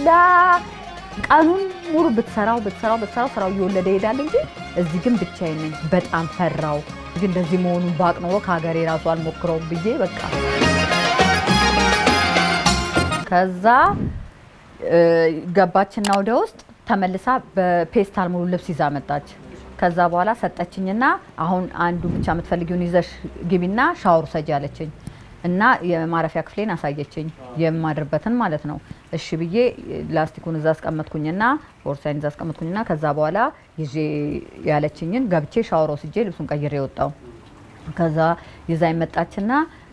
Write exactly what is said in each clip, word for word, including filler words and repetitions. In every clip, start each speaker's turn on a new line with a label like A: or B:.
A: አላ ቀኑን ሙሉ ብትሰራው ብትሰራው ብትሰራው ስራው እየወለደ ይሄዳል እንጂ እዚህ ግን ብቻዬን ነኝ በጣም ፈራው ግን እንደዚህ መሆኑን ባቅ ነው ከሀገሬ ራሱ አልሞክረው ብዬ በቃ ከዛ ገባችና ወደ ውስጥ ተመልሳ በፔስታል ሙሉ ልብስ ይዛ መጣች ከዛ በኋላ ሰጠችኝና አሁን አንዱ ብቻ የምትፈልጊውን ይዘሽ ግቢና ሻወር ሰጂ አለችኝ እና የማረፊያ ክፍሌን አሳየችኝ የማድርበትን ማለት ነው እሺ ብዬ ላስቲኩን እዛ አስቀመጥኩኝና ቦርሳዬን እዛ አስቀመጥኩኝና ከዛ በኋላ ይዤ ያለችኝን ገብቼ ሻወር ወስጄ ልብሱን ቀይሬ ወጣው ከዛ ይዛኝ መጣችና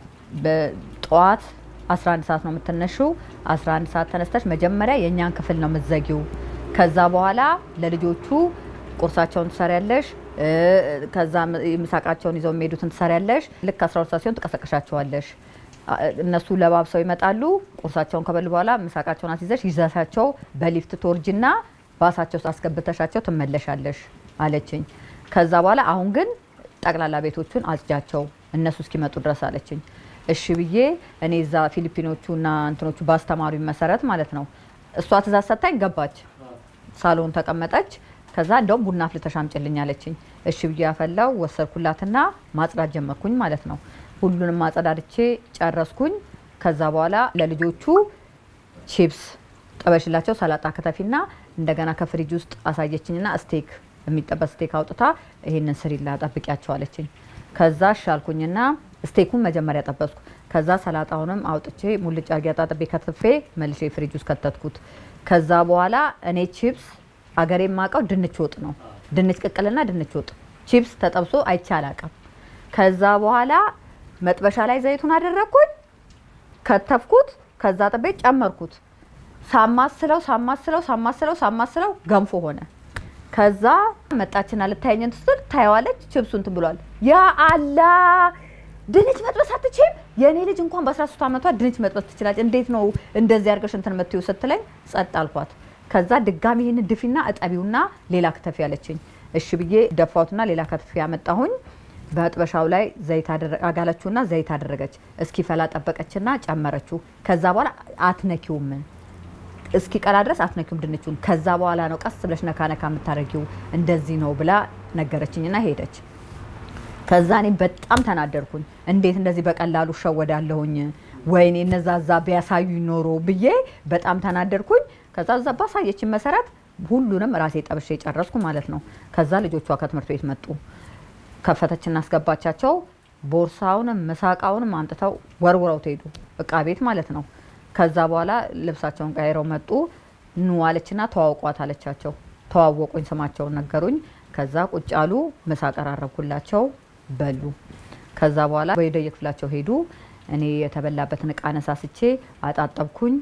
A: በጧት አስራ አንድ ሰዓት ነው የምትነሺው አስራ አንድ ሰዓት ተነስተሽ መጀመሪያ የኛን ክፍል ነው የምትዘጊው ከዛ በኋላ ለልጆቹ ቁርሳቸውን ትሰሪያለሽ ከዛ ምሳቃቸውን ይዘው የሚሄዱትን ትሰሪያለሽ ልክ አስራ ሁለት ሰዓት ሲሆን ትቀሰቅሻቸዋለሽ እነሱ ለባብሰው ይመጣሉ ቁርሳቸውን ከበሉ በኋላ ምሳቃቸውን አስይዘሽ ይዘሻቸው በሊፍት ትወርጂና ባሳቸው አስገብተሻቸው ትመለሻለሽ አለችኝ ከዛ በኋላ አሁን ግን ጠቅላላ ቤቶቹን አጽጃቸው እነሱ እስኪመጡ ድረስ አለችኝ እሺ ብዬ እኔ እዛ ፊሊፒኖቹና እንትኖቹ ባስተማሩኝ መሰረት ማለት ነው እሷ ትእዛዝ ሰጣኝ ገባች ሳሎን ተቀመጠች ከዛ እንደውም ቡና አፍልተሽ አምጪልኝ አለችኝ እሺ ብዬ አፈላው ወሰርኩላትና ማጽዳት ጀመርኩኝ ማለት ነው ሁሉንም ማጽዳድቼ ጨረስኩኝ ከዛ በኋላ ለልጆቹ ቺፕስ ጠበሽላቸው ሰላጣ ከተፊና እንደገና ከፍሪጅ ውስጥ አሳየችኝና ስቴክ የሚጠበስ ስቴክ አውጥታ ይሄንን ስሪላ ጠብቂያቸው አለችኝ ከዛ ሻልኩኝና ስቴኩን መጀመሪያ ጠበስኩ ከዛ ሰላጣውንም አውጥቼ ሙልጭ አርጌ አጣጥቤ ከተፌ መልሼ ፍሪጅ ውስጥ ከተትኩት ከዛ በኋላ እኔ ቺፕስ አገሬ ማቀው ድንች ወጥ ነው ድንች ቅቅልና ድንች ወጥ ቺፕስ ተጠብሶ አይቻላቀም ከዛ በኋላ መጥበሻ ላይ ዘይቱን አደረኩኝ ከተፍኩት ከዛ ጠቤ ጨመርኩት ሳማስለው ሳማስለው ሳማስለው ሳማስለው ገንፎ ሆነ ከዛ መጣችና ልታየኝ እንትስል ታያዋለች ቺፕሱን ትብሏል ያ አላ ድንች መጥበስ አትችም የኔ ልጅ እንኳን በ13 አመቷ ድንች መጥበስ ትችላለች እንዴት ነው እንደዚህ አርገሽ እንትን መጥዩ ስትለኝ ጸጥ አልኳት ከዛ ድጋሚ ይሄን ድፊና እጠቢውና ሌላ ከተፍ ያለችኝ እሺ ብዬ ደፋውትና ሌላ ከተፍ ያመጣሁኝ በጥበሻው ላይ ዘይት አጋለችውና ዘይት አደረገች እስኪ ፈላ ጠበቀችና ጨመረችው ከዛ በኋላ አትነኪውም እስኪ ቀላ ድረስ አትነኪውም ድንቹን ከዛ በኋላ ነው ቀስ ብለሽ ነካ ነካ የምታረጊው እንደዚህ ነው ብላ ነገረችኝና ሄደች ከዛ እኔ በጣም ተናደርኩኝ እንዴት እንደዚህ በቀላሉ ሸወዳለሁኝ ወይኔ እነዛዛ ቢያሳዩ ኖሮ ብዬ በጣም ተናደርኩኝ ከዛ እዛ ባሳየችኝ መሰረት ሁሉንም ራሴ ጠብሼ ጨረስኩ ማለት ነው ከዛ ልጆቿ ከትምህርት ቤት መጡ ከፈተችና አስገባቻቸው ቦርሳውንም መሳቃውንም አንጥተው ወርውረው ተሄዱ እቃ ቤት ማለት ነው ከዛ በኋላ ልብሳቸውን ቀይረው መጡ ኑ አለችና ተዋውቋት አለቻቸው ተዋወቁኝ ስማቸውን ነገሩኝ ከዛ ቁጭ አሉ መሳቀር አረኩላቸው በሉ ከዛ በኋላ ወደ የክፍላቸው ሄዱ እኔ የተበላበትን እቃ ነሳስቼ አጣጣብኩኝ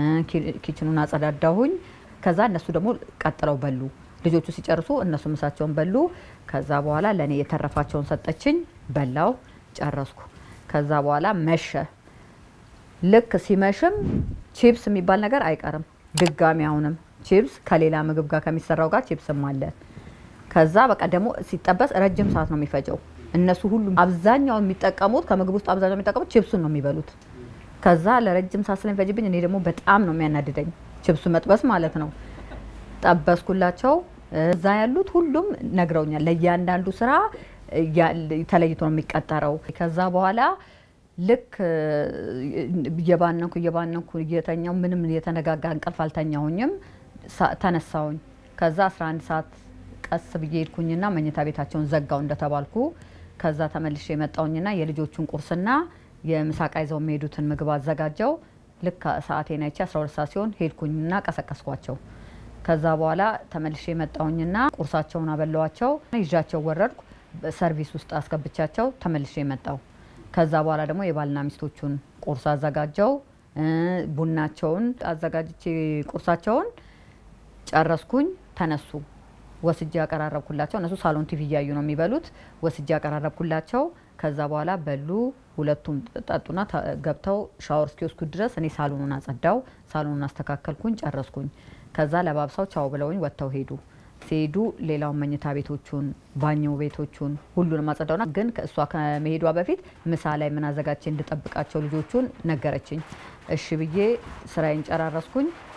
A: ኪችኑን አጸዳዳሁኝ ከዛ እነሱ ደግሞ ቀጥለው በሉ ልጆቹ ሲጨርሱ እነሱ ምሳቸውን በሉ ከዛ በኋላ ለኔ የተረፋቸውን ሰጠችኝ በላው ጨረስኩ ከዛ በኋላ መሸ ልክ ሲመሽም ቺፕስ የሚባል ነገር አይቀርም ድጋሚ አሁንም ቺፕስ ከሌላ ምግብ ጋር ከሚሰራው ጋር ቺፕስም አለ ከዛ በቃ ደግሞ ሲጠበስ ረጅም ሰዓት ነው የሚፈጀው እነሱ ሁሉ አብዛኛው የሚጠቀሙት ከምግብ ውስጥ አብዛኛው የሚጠቀሙት ቺፕሱን ነው የሚበሉት ከዛ ለረጅም ሰዓት ስለሚፈጅብኝ እኔ ደግሞ በጣም ነው የሚያናድደኝ ቺፕሱ መጥበስ ማለት ነው ጠበስኩላቸው እዛ ያሉት ሁሉም ነግረውኛል ለያንዳንዱ ስራ ተለይቶ ነው የሚቀጠረው ከዛ በኋላ ልክ የባነንኩ የባነንኩ እየተኛው ምንም የተነጋጋ እንቅልፍ አልተኛሁኝም ተነሳሁኝ ከዛ አስራ አንድ ሰዓት ቀስ ብዬ ሄድኩኝና መኝታ ቤታቸውን ዘጋው እንደተባልኩ ከዛ ተመልሼ መጣሁኝና የልጆቹን ቁርስና የምሳቃ ይዘው የሚሄዱትን ምግብ አዘጋጀው ልክ ሰዓቴን አይቼ አስራ ሁለት ሰዓት ሲሆን ሄድኩኝና ቀሰቀስኳቸው ከዛ በኋላ ተመልሼ መጣሁኝና ቁርሳቸውን አበላዋቸው ይዣቸው ወረድኩ ሰርቪስ ውስጥ አስገብቻቸው ተመልሼ መጣሁ ከዛ በኋላ ደግሞ የባልና ሚስቶቹን ቁርስ አዘጋጀው ቡናቸውን አዘጋጅቼ ቁርሳቸውን ጨረስኩኝ ተነሱ ወስጄ አቀራረብኩላቸው እነሱ ሳሎን ቲቪ ያዩ ነው የሚበሉት ወስጄ አቀራረብኩላቸው ከዛ በኋላ በሉ ሁለቱም ጠጡና ገብተው ሻወር እስኪወስዱ ድረስ እኔ ሳሎኑን አጸዳው ሳሎኑን አስተካከልኩኝ ጨረስኩኝ ከዛ ለባብሳው ቻው ብለውኝ ወጥተው ሄዱ ሲሄዱ ሌላው መኝታ ቤቶቹን ባኞ ቤቶቹን ሁሉንም አጸዳውና ግን ከእሷ ከመሄዷ በፊት ምሳ ላይ ምን አዘጋጅቼ እንድጠብቃቸው ልጆቹን ነገረችኝ እሺ ብዬ ስራዬን ጨራረስኩኝ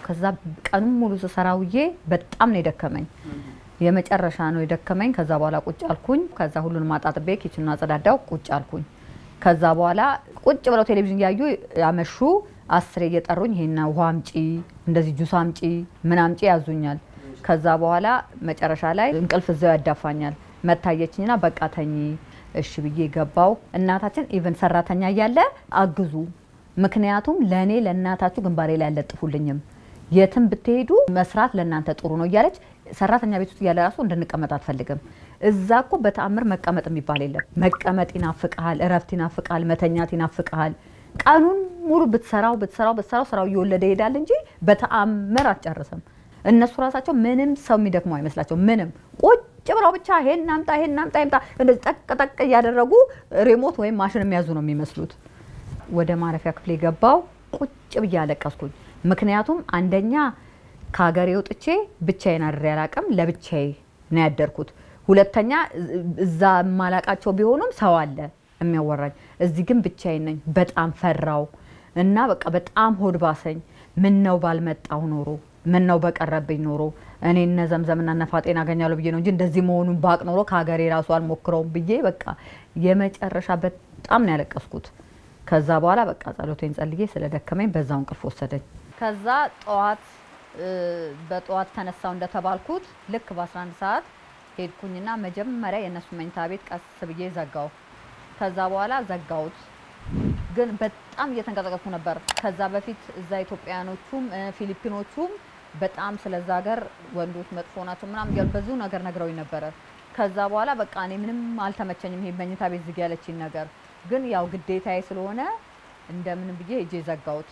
A: ከዛ ቀኑን ሙሉ ተሰራውዬ በጣም ነው የደከመኝ የመጨረሻ ነው የደከመኝ ከዛ በኋላ ቁጭ አልኩኝ ከዛ ሁሉን ማጣጥቤ ኪችኑን አጸዳዳው ቁጭ አልኩኝ ከዛ በኋላ ቁጭ ብለው ቴሌቪዥን ያዩ ያመሹ አስሬ እየጠሩኝ ይሄና ውሃ አምጪ እንደዚህ ጁስ አምጪ ምን አምጪ ያዙኛል ከዛ በኋላ መጨረሻ ላይ እንቅልፍ እዛው ያዳፋኛል መታየችኝና በቃ ተኚ እሺ ብዬ ገባው እናታችን ኢቭን ሰራተኛ ያያለ አግዙ ምክንያቱም ለኔ ለእናታችሁ ግንባሬ ላይ ያለጥፉልኝም የትም ብትሄዱ መስራት ለእናንተ ጥሩ ነው እያለች ሰራተኛ ቤት ውስጥ ያለ ራሱ እንድንቀመጥ አትፈልግም እዛኮ በተአምር መቀመጥ የሚባል የለም መቀመጥ ይናፍቃል እረፍት ይናፍቃል መተኛት ይናፍቃል ቀኑን ሙሉ ብትሰራው ብትሰራው ብትሰራው ስራው ይወለደ ይሄዳል እንጂ በተአምር አትጨርስም እነሱ ራሳቸው ምንም ሰው የሚደክመው አይመስላቸው ምንም ቁጭ ብለው ብቻ ይሄን ናምጣ ይሄን ናምጣ ይምጣ እንደዚህ ጠቅ ጠቅ ያደረጉ ሪሞት ወይም ማሽን የሚያዙ ነው የሚመስሉት ወደ ማረፊያ ክፍሌ ገባው ቁጭ ብዬ አለቀስኩኝ ምክንያቱም አንደኛ ካገሬ ወጥቼ ብቻዬን አድሬ ያላቀም ለብቻዬ ነው ያደርኩት ሁለተኛ እዛ ማላቃቸው ቢሆኑም ሰው አለ የሚያወራኝ እዚህ ግን ብቻዬን ነኝ በጣም ፈራው እና በቃ በጣም ሆድ ባሰኝ ምን ነው ባልመጣው ኖሮ ምን ነው በቀረብኝ ኖሮ እኔ እነ ዘምዘምና ነፋጤን አገኛለሁ ብዬ ነው እንጂ እንደዚህ መሆኑን ባቅ ኖሮ ካገሬ ራሱ አልሞክረውም ብዬ በቃ የመጨረሻ በጣም ነው ያለቀስኩት ከዛ በኋላ በቃ ጸሎቴን ጸልዬ ስለደከመኝ በዛው እንቅልፍ ወሰደኝ ከዛ ጧት በጧት ተነሳው እንደተባልኩት ልክ በ11 ሰዓት ሄድኩኝና መጀመሪያ የነሱ መኝታ ቤት ቀስ ብዬ ዘጋው ከዛ በኋላ ዘጋውት ግን በጣም እየተንቀጠቀጥኩ ነበር ከዛ በፊት እዛ ኢትዮጵያኖቹም ፊሊፒኖቹም በጣም ስለዛ ሀገር ወንዶች መጥፎ ናቸው ምናምን ይል ብዙ ነገር ነግረውኝ ነበር ከዛ በኋላ በቃ እኔ ምንም አልተመቸኝም ይሄ መኝታ ቤት ዝግ ያለችኝ ነገር ግን ያው ግዴታዬ ስለሆነ እንደምን ብዬ ሄጄ ዘጋውት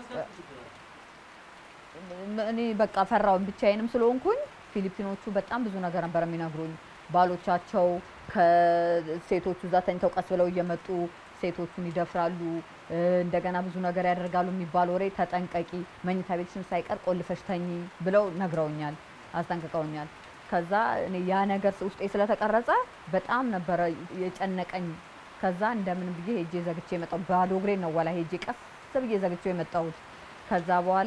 A: እኔ በቃ ፈራው ብቻዬንም ስለሆንኩኝ ፊሊፒኖቹ በጣም ብዙ ነገር ነበር የሚነግሩኝ ባሎቻቸው ከሴቶቹ እዛ ተኝተው ቀስ ብለው እየመጡ ሴቶቹን ይደፍራሉ እንደገና ብዙ ነገር ያደርጋሉ የሚባል ወሬ ተጠንቀቂ መኝታ ቤትሽን ሳይቀር ቆልፈሽ ተኚ ብለው ነግረውኛል አስጠንቅቀውኛል ከዛ እኔ ያ ነገር ውስጤ ስለተቀረጸ በጣም ነበር የጨነቀኝ ከዛ እንደምን ብዬ ሄጄ ዘግቼ መጣው ባዶ እግሬ ነው ወላ ሄጄ ቀስ ብዬ ዘግቼ መጣው ከዛ በኋላ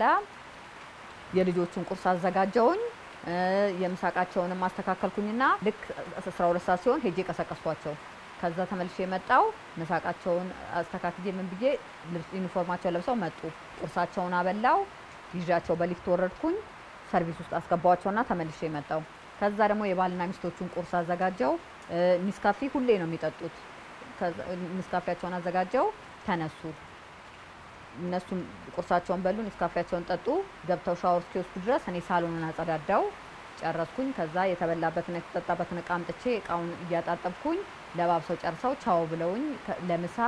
A: የልጆቹን ቁርስ አዘጋጀውኝ የምሳቃቸውንም ማስተካከልኩኝና ልክ አስራ ሁለት ሰዓት ሲሆን ሄጄ ቀሰቀስኳቸው ከዛ ተመልሼ መጣው መሳቃቸውን አስተካክዬ ምን ብዬ ዩኒፎርማቸው ለብሰው መጡ ቁርሳቸውን አበላው ይዣቸው በሊፍት ወረድኩኝ ሰርቪስ ውስጥ አስገባዋቸውና ተመልሼ መጣው ከዛ ደግሞ የባልና ሚስቶቹን ቁርስ አዘጋጀው ሚስካፊ ሁሌ ነው የሚጠጡት ከዛ ሚስካፊያቸውን አዘጋጀው ተነሱ እነሱ ቁርሳቸውን በሉ ሚስካፊያቸውን ጠጡ ገብተው ሻወር እስኪወስዱ ድረስ እኔ ሳሎኑን አጸዳዳው ጨረስኩኝ ከዛ የተበላበትና የተጠጣበትን ዕቃ አምጥቼ ዕቃውን እያጣጠብኩኝ ለባብሰው ጨርሰው ቻው ብለውኝ ለምሳ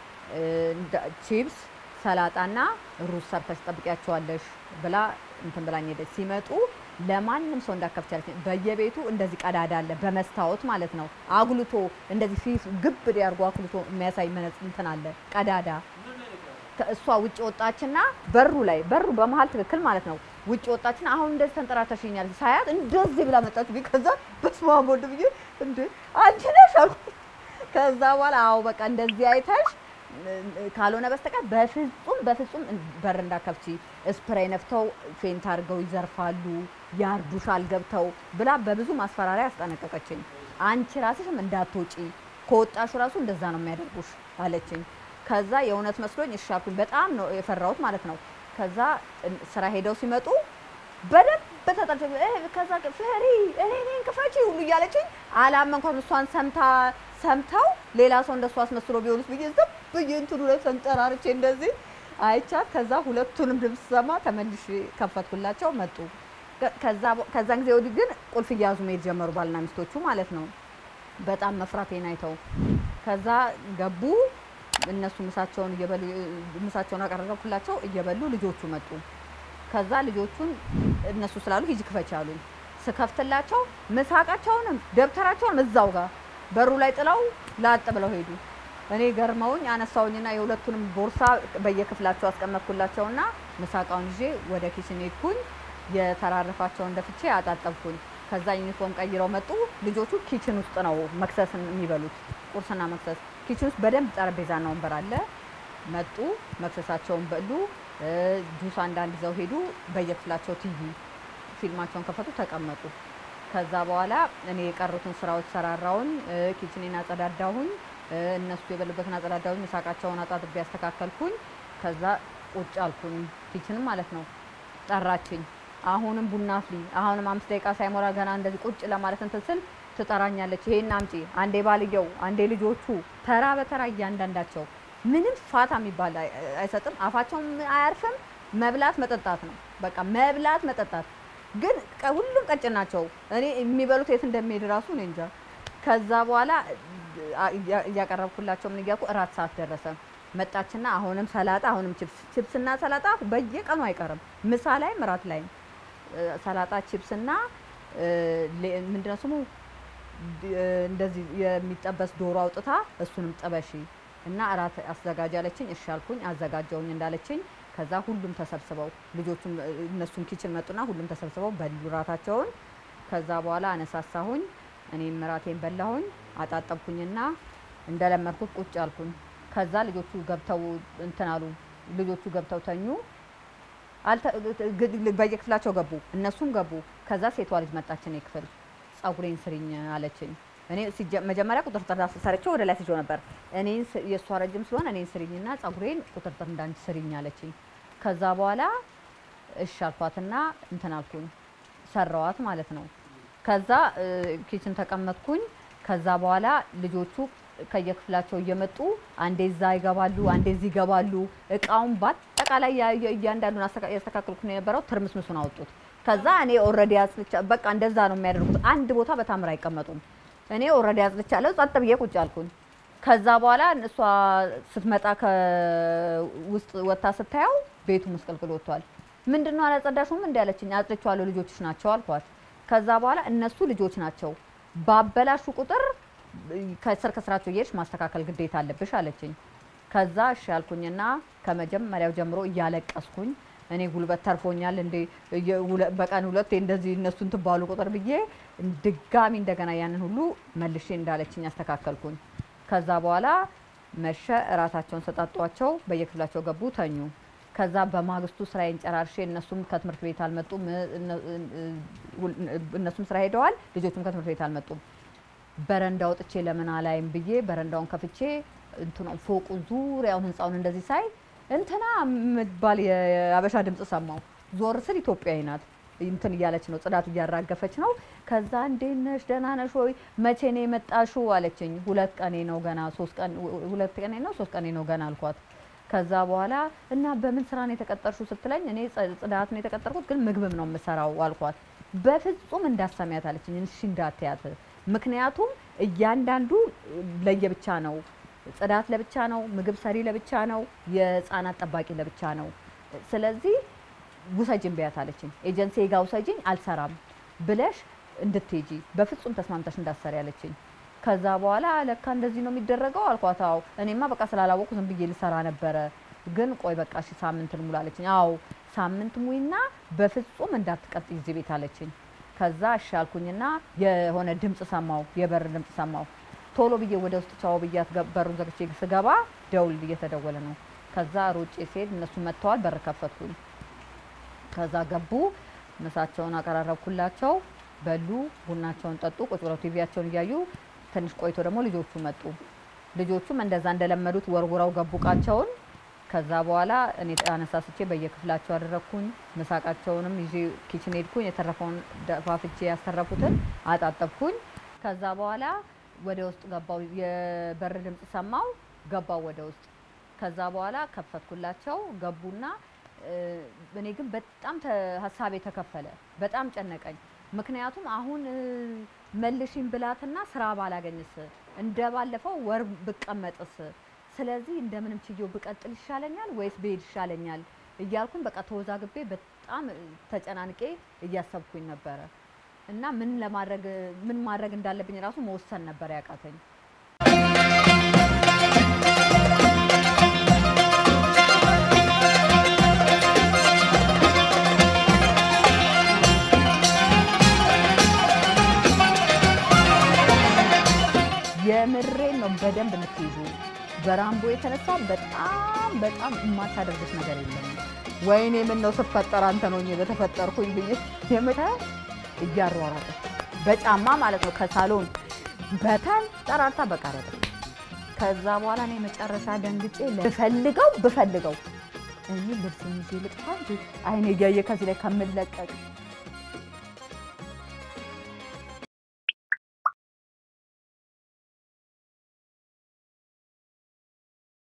A: ቺፕስ ሰላጣና ሩዝ ሰርተሽ ጠብቂያቸዋለሽ ብላ እንትን ብላኝ ሄደች ሲመጡ ለማንም ሰው እንዳከፍቻለች በየቤቱ እንደዚህ ቀዳዳ አለ በመስታወት ማለት ነው አጉልቶ እንደዚህ ፊት ግብ ያርጓ አጉልቶ የሚያሳይ መነጽ እንትን አለ ቀዳዳ እሷ ውጭ ወጣችና በሩ ላይ በሩ በመሃል ትክክል ማለት ነው ውጭ ወጣችና አሁን እንደዚህ ተንጠራተሽኛል ሳያት እንደዚህ ብላ መጣች ቢከዛ በስማም ወድ ብዬ እንዴ አንቺ ነሽ ከዛ በኋላ አው በቃ እንደዚህ አይተሽ ካልሆነ በስተቀር በፍጹም በፍጹም በር እንዳከፍቺ ስፕሬይ ነፍተው ፌንት አድርገው ይዘርፋሉ ያርዱሻል ገብተው ብላ በብዙ ማስፈራሪያ አስጠነቀቀችኝ አንቺ ራስሽም እንዳትወጪ ከወጣሽ ራሱ እንደዛ ነው የሚያደርጉሽ አለችኝ ከዛ የእውነት መስሎኝ እሻኩኝ በጣም ነው የፈራሁት ማለት ነው ከዛ ስራ ሄደው ሲመጡ በደብ በተጠርተ ከዛ ፈሪ እኔ ነኝ ከፋቺ ሁሉ ያለችኝ አላመንኳም እሷን ሰምታ ሰምተው ሌላ ሰው እንደሷ አስመስሎ ቢሆንስ ብዬ ዝም ብዬ እንትኑ ለሰንጠራርቼ እንደዚህ አይቻት ከዛ ሁለቱንም ድምጽ ሰማ ተመልሼ ከፈትኩላቸው መጡ ከዛ ከዛን ጊዜ ወዲህ ግን ቁልፍ ያዙ መሄድ ጀመሩ ባልና ሚስቶቹ ማለት ነው በጣም መፍራቴን አይተው ከዛ ገቡ እነሱ ምሳቸውን እየበሉ ምሳቸውን አቀረብኩላቸው እየበሉ ልጆቹ መጡ ከዛ ልጆቹን እነሱ ስላሉ ሂጂ ክፈች አሉኝ ስከፍትላቸው ምሳቃቸውንም ደብተራቸውን እዛው ጋር በሩ ላይ ጥለው ላጥ ብለው ሄዱ እኔ ገርመውኝ አነሳውኝና የሁለቱንም ቦርሳ በየክፍላቸው አስቀመጥኩላቸውና ምሳቃውን ይዤ ወደ ኪችን ሄድኩኝ የተራረፋቸውን ደፍቼ አጣጣብኩኝ ከዛ ዩኒፎርም ቀይረው መጡ ልጆቹ ኪችን ውስጥ ነው መክሰስን የሚበሉት ቁርስና መክሰስ ኪችን ውስጥ በደንብ ጠረጴዛና ወንበር አለ መጡ መክሰሳቸውን በሉ ጁስ አንዳንድ ይዘው ሄዱ። በየክፍላቸው ቲቪ ፊልማቸውን ከፈቱ ተቀመጡ። ከዛ በኋላ እኔ የቀሩትን ስራዎች ሰራራውን ኪችኔን አጸዳዳሁኝ። እነሱ የበሉበትን አጸዳዳሁኝ። ምሳቃቸውን አጣጥቤ ያስተካከልኩኝ። ከዛ ቁጭ አልኩኝ። ኪችንም ማለት ነው። ጠራችኝ። አሁንም ቡና አፍሊ። አሁንም አምስት ደቂቃ ሳይሞላ ገና እንደዚህ ቁጭ ለማለት እንትን ስል ትጠራኛለች። ይሄን አምጪ፣ አንዴ ባልየው፣ አንዴ ልጆቹ፣ ተራ በተራ እያንዳንዳቸው ምንም ፋታ የሚባል አይሰጥም። አፋቸውም አያርፍም። መብላት መጠጣት ነው በቃ መብላት መጠጣት። ግን ሁሉም ቀጭን ናቸው። እኔ የሚበሉት የት እንደሚሄድ ራሱ እኔ እንጃ። ከዛ በኋላ እያቀረብኩላቸው ምን እያልኩ እራት ሰዓት ደረሰ። መጣችና አሁንም ሰላጣ አሁንም ቺፕስ ቺፕስና ሰላጣ በየቀኑ አይቀርም። ምሳ ላይም እራት ላይም ሰላጣ ቺፕስና ምንድነው ስሙ እንደዚህ የሚጠበስ ዶሮ አውጥታ እሱንም ጥበሺ እና እራት አዘጋጃለችኝ። እሺ አልኩኝ። አዘጋጀውኝ እንዳለችኝ ከዛ ሁሉም ተሰብስበው ልጆቹም እነሱም ኪችን መጡና ሁሉም ተሰብስበው በሉ እራታቸውን። ከዛ በኋላ አነሳሳሁኝ። እኔም እራቴን በላሁኝ። አጣጠብኩኝና እንደለመድኩት ቁጭ አልኩኝ። ከዛ ልጆቹ ገብተው እንትን አሉ። ልጆቹ ገብተው ተኙ። አልተ በየክፍላቸው ገቡ። እነሱም ገቡ። ከዛ ሴቷ ልጅ መጣች እኔ ክፍል። ጸጉሬን ስሪኝ አለችኝ። እኔ መጀመሪያ ቁጥርጥር ሰርቼ ወደ ላይ ስጆ ነበር። እኔን የሷ ረጅም ስለሆነ እኔን ስሪኝና ጸጉሬን ቁጥርጥር እንዳንቺ ስሪኝ አለችኝ። ከዛ በኋላ እሺ አልኳትና እንትን አልኩኝ። ሰራዋት ማለት ነው። ከዛ ኪችን ተቀመጥኩኝ። ከዛ በኋላ ልጆቹ ከየክፍላቸው እየመጡ አንዴ እዛ ይገባሉ፣ አንዴ እዚህ ይገባሉ። እቃውን በአጠቃላይ እያንዳንዱን ያስተካክልኩ ነው የነበረው። ትርምስምሱን አወጡት። ከዛ እኔ ኦልሬዲ አጽድቻ በቃ እንደዛ ነው የሚያደርጉት። አንድ ቦታ በታምር አይቀመጡም። እኔ ኦልሬዲ አጽድቻለሁ። ጸጥ ብዬ ቁጭ አልኩኝ። ከዛ በኋላ እሷ ስትመጣ ከውስጥ ወጣ ስታየው ቤቱ መስቀልቅል ወጥቷል። ምንድነው አላጸዳሽውም እንዴ አለችኝ። አጽድቻለሁ ልጆችሽ ናቸው አልኳት። ከዛ በኋላ እነሱ ልጆች ናቸው ባበላሹ ቁጥር ከስር ከስራቸው እየሄድሽ ማስተካከል ግዴታ አለብሽ አለችኝ። ከዛ እሺ አልኩኝና ከመጀመሪያው ጀምሮ እያለቀስኩኝ እኔ ጉልበት ተርፎኛል እንዴ በቀን ሁለት እንደዚህ እነሱን ትባሉ ቁጥር ብዬ ድጋሚ እንደገና ያንን ሁሉ መልሼ እንዳለችኝ አስተካከልኩኝ። ከዛ በኋላ መሸ። እራታቸውን ሰጣጧቸው። በየክፍላቸው ገቡ፣ ተኙ። ከዛ በማግስቱ ስራዬን ጨራርሼ እነሱም ከትምህርት ቤት አልመጡም። እነሱም ስራ ሄደዋል። ልጆቹም ከትምህርት ቤት አልመጡም። በረንዳ ወጥቼ ለምን አላይም ብዬ በረንዳውን ከፍቼ እንትኑ ፎቁ ዙሪያውን ህንጻውን እንደዚህ ሳይ እንትና ምትባል የአበሻ ድምጽ ሰማው። ዞር ስል ኢትዮጵያዊ ናት። እንትን እያለች ነው፣ ጽዳት እያራገፈች ነው። ከዛ እንዴት ነሽ ደህና ነሽ ወይ መቼ ነው የመጣሽው አለችኝ። ሁለት ቀኔ ነው ገና ሶስት ቀን ሁለት ቀኔ ነው ሶስት ቀኔ ነው ገና አልኳት። ከዛ በኋላ እና በምን ስራ ነው የተቀጠርሽው ስትለኝ እኔ ጽዳት ነው የተቀጠርኩት ግን ምግብም ነው የምሰራው አልኳት። በፍጹም እንዳሰሚያት አለችኝ። እሺ እንዳትያት፣ ምክንያቱም እያንዳንዱ ለየብቻ ነው። ጽዳት ለብቻ ነው፣ ምግብ ሰሪ ለብቻ ነው፣ የህፃናት ጠባቂ ለብቻ ነው። ስለዚህ ውሰጂኝ በያት አለችኝ። ኤጀንሲ ጋር ውሰጂኝ አልሰራም ብለሽ እንድትሄጂ በፍጹም ተስማምተሽ እንዳትሰሪ አለችኝ። ከዛ በኋላ ለካ እንደዚህ ነው የሚደረገው አልኳት። አዎ እኔማ በቃ ስላላወቁ ዝም ብዬ ልሰራ ነበረ፣ ግን ቆይ በቃ እሺ ሳምንት ሙሉ አለችኝ። አዎ ሳምንት ሙይና በፍጹም እንዳትቀጥይ እዚህ ቤት አለችኝ። ከዛ እሺ አልኩኝና የሆነ ድምጽ ሰማው፣ የበር ድምጽ ሰማው። ቶሎ ብዬ ወደ ውስጥ ቻው ብያት በሩን ዘግቼ ስገባ ደውል እየተደወለ ነው። ከዛ ሮጬ ስሄድ እነሱ መጥተዋል። በር ከፈትኩኝ። ከዛ ገቡ። ምሳቸውን አቀራረብኩላቸው። በሉ፣ ቡናቸውን ጠጡ። ቁጭ ብለው ቲቪያቸውን እያዩ ትንሽ ቆይቶ ደግሞ ልጆቹ መጡ። ልጆቹም እንደዛ እንደለመዱት ወርውረው ገቡ እቃቸውን። ከዛ በኋላ እኔ አነሳስቼ በየክፍላቸው አደረኩኝ። ምሳቃቸውንም ይዤ ኪችን ሄድኩኝ። የተረፈውን ደፋፍቼ ያስተረፉትን አጣጠብኩኝ። ከዛ በኋላ ወደ ውስጥ ገባው። የበር ድምጽ ሰማው፣ ገባው ወደ ውስጥ። ከዛ በኋላ ከፈትኩላቸው ገቡና እኔ ግን በጣም ሀሳቤ ተከፈለ። በጣም ጨነቀኝ። ምክንያቱም አሁን መልሽኝ ብላትና ስራ ባላገኝስ እንደባለፈው ወር ብቀመጥስ፣ ስለዚህ እንደምንም ችዬው ብቀጥል ይሻለኛል ወይስ ብሄድ ይሻለኛል እያልኩኝ በቃ ተወዛግቤ በጣም ተጨናንቄ እያሰብኩኝ ነበረ። እና ምን ለማድረግ ምን ማድረግ እንዳለብኝ ራሱ መወሰን ነበር ያቃተኝ። የምሬን ነው በደንብ የምትይዙ። በራምቦ የተነሳ በጣም በጣም የማታደርጉት ነገር የለም። ወይኔ ምን ነው ስፈጠር አንተ ነው በተፈጠርኩኝ ብዬ የመታ እያሯሯጠ በጫማ ማለት ነው ከሳሎን በታል ጠራርታ በቃረጠ ከዛ በኋላ እኔ መጨረሻ ደንግጬ ለፈልገው በፈልገው እኔ ልብስ ይዤ ልጥፋ እንጂ አይኔ ያየ ከዚህ ላይ ከመለቀቅ